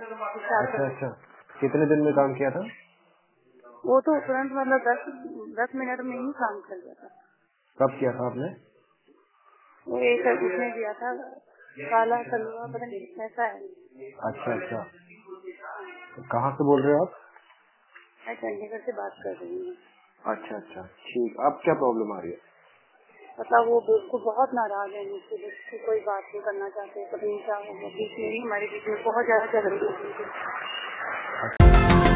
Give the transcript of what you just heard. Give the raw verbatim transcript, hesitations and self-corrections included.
अच्छा अच्छा, कितने दिन में काम किया था? वो तो तुरंत मतलब दस दस मिनट में ही काम कर दिया था। कब किया था आपने? वो एक उसने दिया था काला कलवा, पता नहीं ऐसा है। अच्छा अच्छा, कहाँ से बोल रहे हो आप? मैं चंडीगढ़ से बात कर रही हूँ। अच्छा अच्छा ठीक, अब क्या प्रॉब्लम आ रही है? मतलब वो बिल्कुल बहुत नाराज है मुझसे, जिसकी कोई बात नहीं करना चाहते, कभी क्या बीच में ही हमारे बीच में बहुत ज्यादा झगड़े होती थी।